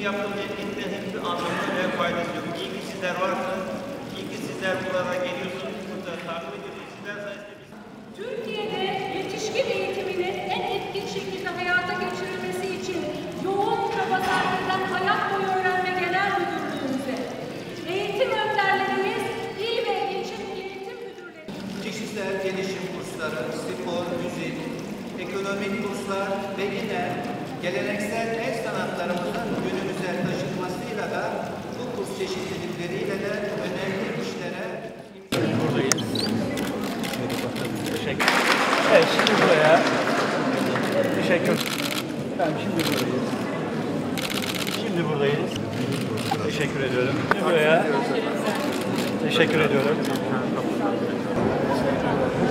yaptığımız etkinliklerin hiçbir anlamı ve faydası yok. İyi ki sizler varsınız. İyi ki sizler buralara geliyorsunuz. Burada takip ediyorsunuz. Sizler sayesinde biz... Türkiye'de yetişkin eğitiminin en etkin şekilde hayata geçirilmesi için yoğun çaba sarf eden Hayat Boyu Öğrenme Genel Müdürlüğümüze, eğitim önderlerimiz, il ve ilçe eğitim müdürleri, kişisel gelişim kursları, spor, müzik, ekonomik kurslar ve yine geleneksel el sanatlarımızın günümüze taşınmasıyla da bu kurs çeşitlilikleriyle de önemli işlere buradayız. Teşekkür. Evet, şimdi buraya. Teşekkür. Efendim şimdi buradayız. Şimdi buradayız. Teşekkür ediyorum. Şimdi buraya. Teşekkür ediyorum.